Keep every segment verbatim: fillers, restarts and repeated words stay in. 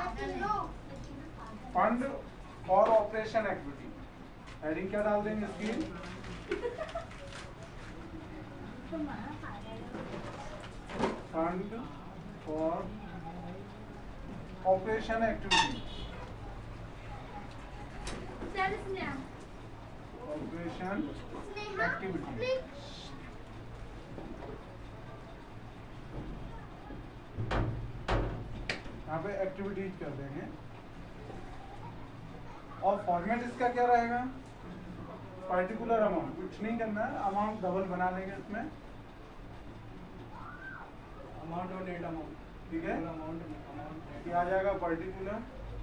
Fund for operation activity, heading क्या डाल देंगे इसकी? Fund for operation activity, operation activity. यहाँ पे एक्टिविटीज कर देंगे और फॉर्मेट इसका क्या रहेगा? पर्टिकुलर अमाउंट, कुछ नहीं करना है, अमाउंट डबल बना लेंगे इसमें, अमाउंट और नेट अमाउंट, ठीक है। अमाउंट अमाउंट क्या आ जाएगा? पर्टिकुलर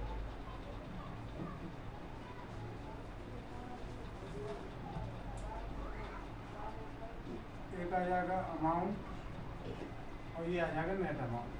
एक आ जाएगा अमाउंट और ये आ जाएगा नेट अमाउंट।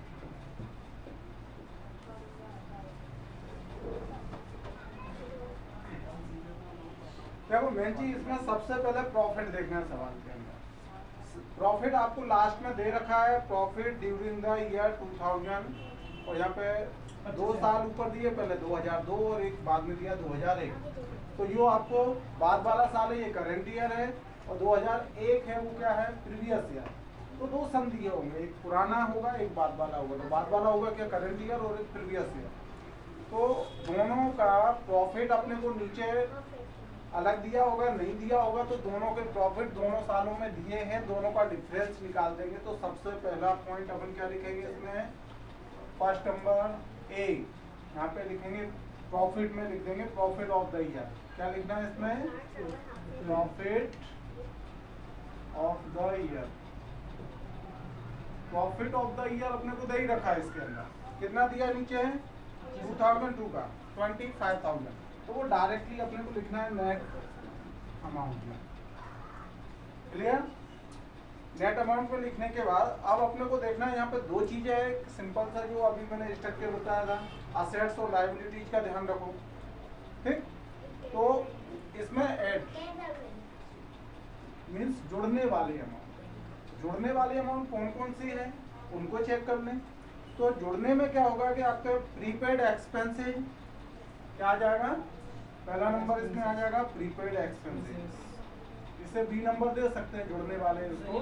देखो मेन चीज इसमें सबसे पहले प्रॉफिट देखना है सवाल के अंदर। प्रॉफिट आपको लास्ट में दे रखा है, profit during the year two thousand, और यहाँ पे दो साल ऊपर दिए, पहले दो हज़ार दो और एक बाद में दिया दो हज़ार एक। तो यो आपको बाद वाला साल है, ये करंट ईयर है, और दो हज़ार एक है वो क्या है? Previous year. तो दो सम दिए होंगे, एक पुराना होगा एक बाद वाला होगा। तो बाद वाला होगा क्या? करंट ईयर, और एक प्रीवियस ईयर। तो दोनों का प्रॉफिट अपने को नीचे अलग दिया होगा, नहीं दिया होगा, तो दोनों के प्रॉफिट दोनों सालों में दिए हैं, दोनों का डिफरेंस निकाल देंगे। तो सबसे पहला पॉइंट अपन क्या लिखेंगे इसमें? फर्स्ट नंबर ए, यहाँ पे लिखेंगे प्रॉफिट में लिख देंगे प्रॉफिट ऑफ द ईयर। क्या लिखना है इसमें? Profit of the year. Profit of the year अपने को दे ही रखा है इसके अंदर। कितना दिया नीचे है? टू थाउजेंड टू का ट्वेंटी फाइव थाउजेंड। तो वो डायरेक्टली अपने को लिखना है नेट अमाउंट में। क्लियर? नेट अमाउंट में लिखने के बाद अब अपने को देखना है यहाँ पे दो चीजें हैं सिंपल सा, जो अभी मैंने स्ट्रक्चर बताया था, असेट्स और लायबिलिटीज का ध्यान रखो, ठीक। तो इसमें ऐड मीन्स जुड़ने वाले अमाउंट, जुड़ने वाले अमाउंट कौन कौन सी है उनको चेक कर लें। तो जुड़ने में क्या होगा कि आपके प्रीपेड एक्सपेंसेज क्या आ जाएगा? पहला नंबर इसमें आ जाएगा प्रीपेड एक्सपेंसेस, इसे बी नंबर दे सकते हैं जुड़ने वाले इसको,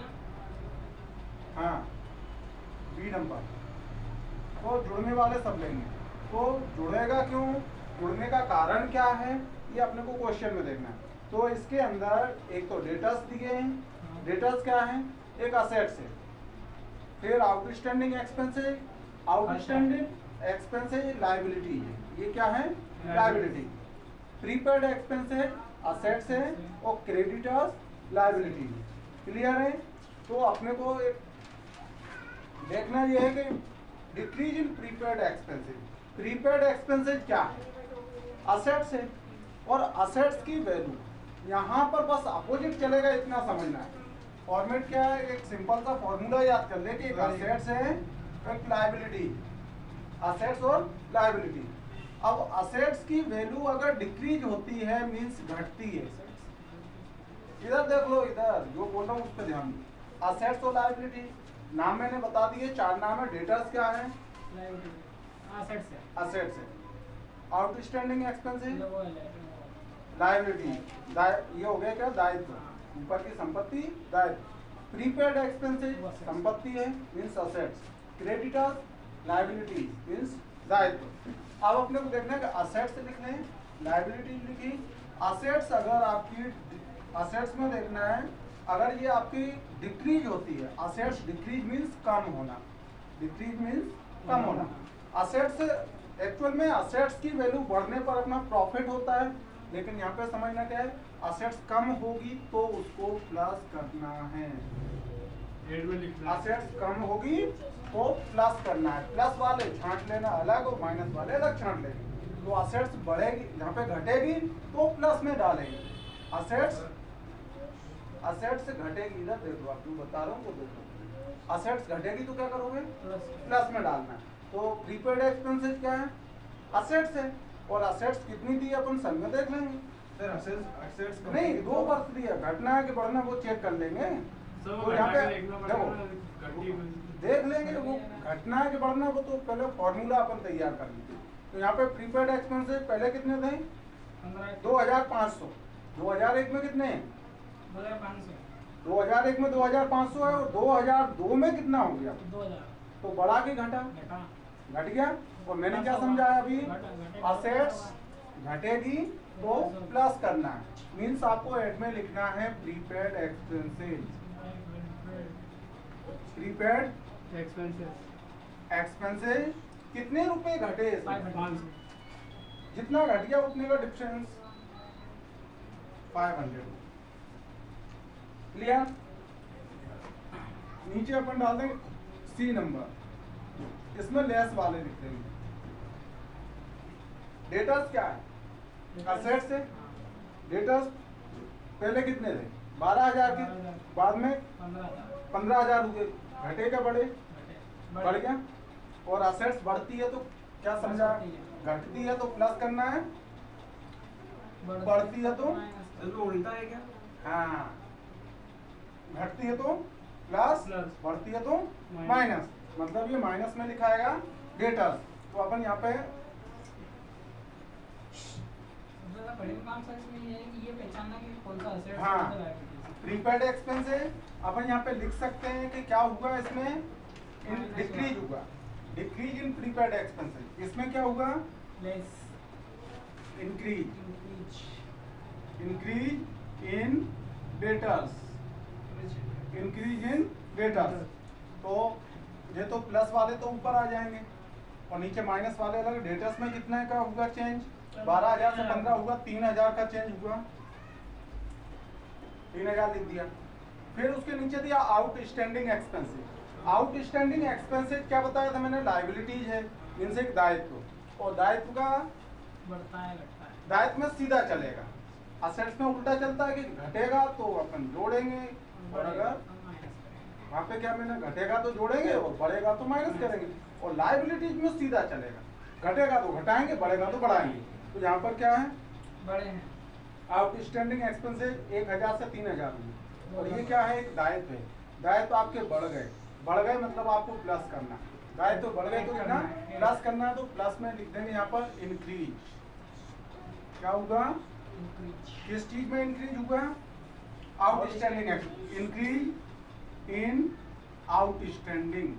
हाँ बी नंबर। तो जुड़ने वाले सब लेंगे। तो जुड़ेगा क्यों, जुड़ने का कारण क्या है, ये अपने को क्वेश्चन में देखना है। तो इसके अंदर एक तो डेटर्स दिए हैं, डेटर्स क्या है? एक असेट्स है, फिर outstanding expenses, outstanding expenses liability है, ये क्या है? लायबिलिटी। प्रीपेड एक्सपेंसेज असेट्स है और क्रेडिटर्स लायबिलिटी है। क्लियर है? तो अपने को एक देखना ये है कि decrease in prepaid expenses. Prepaid expenses क्या है? असेट्स है, और असेट्स की वैल्यू यहाँ पर बस अपोजिट चलेगा, इतना समझना है। फॉर्मेट क्या है? एक सिंपल सा फॉर्मूला याद कर ले कि एक असेट्स है एक लायबिलिटी, असेट्स और लायबिलिटी। अब असेट्स की वैल्यू अगर डिक्रीज होती है मींस घटती है, इधर देख लो, इधर जो बोल रहा हूँ उस पर ध्यान दो। असेट्स और लायबिलिटी नाम मैंने बता दिए, चार नाम है। डेटर्स क्या है? असेट्स है, असेट्स है। आउटस्टैंडिंग एक्सपेंसेस लायबिलिटी, ये हो गया क्या? दायित्व, ऊपर की संपत्ति दायित्व। प्रीपेड एक्सपेंसेस संपत्ति है means assets, creditors liability means दायित्व। अब अपने को देखना है कि असेट्स लिख लें, लायबिलिटी लिखी। असेट्स अगर आपकी असेट्स में देखना है, अगर ये आपकी डिक्रीज होती है, असेट्स डिक्रीज मींस कम होना, डिक्रीज मींस कम होना। असेट्स एक्चुअल में असेट्स की वैल्यू बढ़ने पर अपना प्रॉफिट होता है, लेकिन यहाँ पे समझना क्या है? असेट्स कम होगी तो उसको प्लस करना है। असेट्स कम होगी तो प्लस करना है, प्लस वाले छांट लेना अलग और माइनस वाले अलग छांट लेंगे। तो असेट्स बढ़ेगी, यहाँ पे घटेगी तो प्लस में डालेंगे। असेट्स असेट्स घटेगी, इधर देख लो, आपको बता रहा हूँ तो देखो, असेट्स घटेगी तो क्या करोगे? प्लस में डालना है। तो प्रीपेड एक्सपेंसेस क्या है? असेट्स है, और असेट्स कितनी दी अपन सन में देख लेंगे। सर असेट्स असेट्स नहीं, दो वर्ष दिया, घटना है कि बढ़ना वो चेक कर लेंगे। तो यहाँ पे देखो देख लेंगे, वो घटना है कि बढ़ना, वो तो पहले फॉर्मूला अपन तैयार कर लीजिए। तो यहाँ पे प्रीपेड एक्सपेंसेस पहले कितने थे? दो हजार पाँच सौ। दो हजार एक में कितने हैं? दो हजार पाँच सौ। दो हजार एक में दो हजार पाँच सौ है, और दो हजार दो में कितना हो गया? दो हजार। तो बढ़ा के घटा? घटा। घट गया। और मैंने क्या समझाया अभी? असेट्स घटेगी तो प्लस करना है, मीन्स आपको एड में लिखना है prepaid expenses. Prepaid expenses expenses कितने रुपए घटे? पाँच सौ। जितना घट गया उतने का डिफरेंस फाइव हंड्रेड। क्लियर? नीचे अपन डाल देंगे सी नंबर, इसमें लेस वाले लिख देंगे। डेटर्स क्या है? असेट से डेटर्स पहले कितने थे? बारह हजार के, बाद में पंद्रह हजार हुए। घटे क्या बढ़े? बढ़ गया। और असेट्स बढ़ती है तो क्या समझा? घटती है तो प्लस करना है, बढ़ती है तो उल्टा है क्या? हाँ, घटती है तो प्लस, बढ़ती है तो माइनस। मतलब ये माइनस में लिखाएगा डेटर्स। तो अपन यहाँ पे हाँ प्रीपेड एक्सपेंस है, अपन यहाँ पे लिख सकते हैं कि क्या हुआ इसमें? डिक्रीज हुआ। Decrease in prepaid expenses. इसमें क्या हुआ? Less. Increase. Increase in debtors. Increase in debtors. तो ये तो प्लस वाले तो ऊपर आ जाएंगे और नीचे माइनस वाले अलग। डेटर्स में कितने का हुआ चेंज? बारह हजार से पंद्रह हुआ, तीन हजार का चेंज हुआ। तीन हजार लिख दिया। फिर उसके नीचे दिया आउटस्टैंडिंग एक्सपेंसेस। आउटस्टैंडिंग एक्सपेंसेस क्या बताया था मैंने? लायबिलिटीज है, मीन्स एक दायित्व। और दायित्व का बढ़ता है घटता है। दायित्व में सीधा चलेगा। असेट्स में उल्टा चलता है कि घटेगा तो अपन जोड़ेंगे, और अगर वहाँ पे क्या मैंने घटेगा तो जोड़ेंगे और बढ़ेगा तो माइनस करेंगे। और लायबिलिटीज में सीधा चलेगा, घटेगा तो घटाएंगे, बढ़ेगा तो बढ़ाएंगे। तो यहाँ पर क्या है? बड़े हैं। आउटस्टैंडिंग एक्सपेंसेस एक हजार से तीन हजार हुए। और ये क्या है? एक दायित्व है। दायित्व आपके बढ़ गए। बढ़ गए मतलब आपको प्लस करना। दायित्व बढ़ गए तो कितना प्लस करना है, तो प्लस में लिख देंगे यहाँ पर इंक्रीज। क्या होगा? किस चीज में इंक्रीज हुआ? Outstanding expense. Increase in outstanding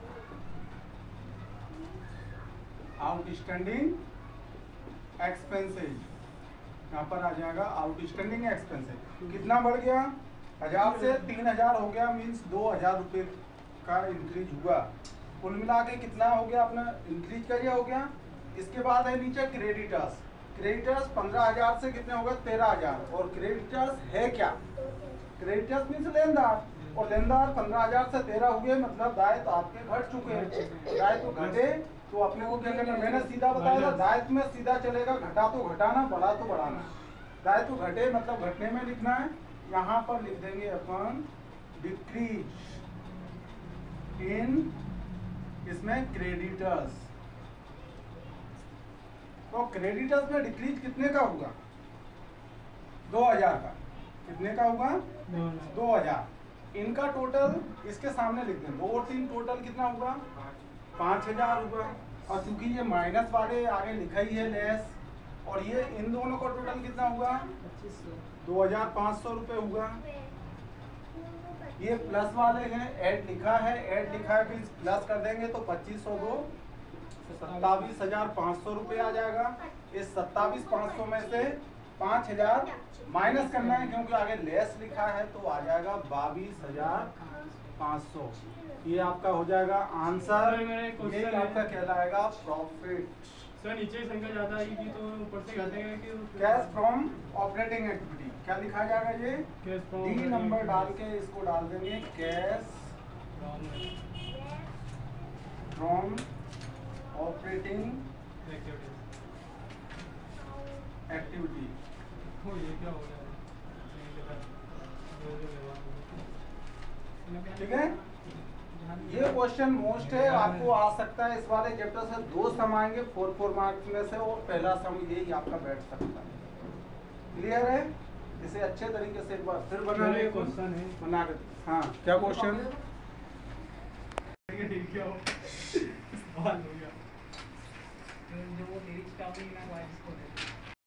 outstanding expenses. यहाँ पर आ जाएगा आउटस्टैंडिंग एक्सपेंसेस। कितना बढ़ गया? हजार से तीन हजार हो गया, मीन्स दो हजार रुपये का इंक्रीज हुआ। कुल मिला के कितना हो गया? अपना इंक्रीज करिए हो गया। इसके बाद है नीचे क्रेडिटर्स। क्रेडिटर्स पंद्रह हजार से कितने हो गए? तेरह हजार। और क्रेडिटर्स है क्या? क्रेडिटर्स मीन्स लेनदार, और लेनदार पंद्रह हजार से तेरह हुए, मतलब दायित्व आपके घट चुके हैं। दायित्व घटे तो अपने को क्या करना? मैंने सीधा बताया था, दायित्व में सीधा चलेगा। घटा तो घटाना, बढ़ा तो बढ़ाना। दायित्व घटे मतलब घटने में लिखना है। यहाँ पर लिख देंगे अपन डिक्रीज इन, इसमें क्रेडिटर्स। तो क्रेडिटर्स में डिक्रीज कितने का होगा? दो हजार का। कितने का होगा? दो हजार। इनका टोटल इसके सामने लिख दें। दो और तीन टोटल कितना होगा? पाँच हजार होगा। और चूंकि ये माइनस वाले आगे लिखा ही है लेस, और ये इन दोनों का टोटल कितना होगा? दो हजार पाँच सौ रुपये होगा। ये प्लस वाले हैं, ऐड लिखा है, ऐड लिखा है फिर प्लस कर देंगे तो पच्चीस सौ दो सत्तावीस हजार पाँच सौ रुपये आ जाएगा। इस सत्तावीस पाँच सौ में से पाँच हजार माइनस करना है, क्योंकि आगे लेस लिखा है, तो आ जाएगा बाईस हजार पाँच सौ। ये आपका हो जाएगा आंसर। ये आपका कहलाएगा प्रॉफिट। सर नीचे संख्या ज्यादा आएगी तो ऊपर से कहते हैं कि कैश फ्रॉम ऑपरेटिंग एक्टिविटी। क्या लिखा जाएगा? ये डी नंबर डाल के इसको डाल देंगे कैश फ्रॉम ऑपरेटिंग एक्टिविटी। ठीक है, ये क्वेश्चन मोस्ट है, आपको आ सकता है। इस वाले चैप्टर से दो सम आएंगे फोर फोर मार्क्स में से, और पहला सम यही आपका बैठ सकता है। क्लियर है? इसे अच्छे तरीके से एक बार फिर बना ले। क्वेश्चन है बना के हाँ, क्या क्वेश्चन? बवाल हो गया। जो वो लिरिक्स का भी ना वाइस को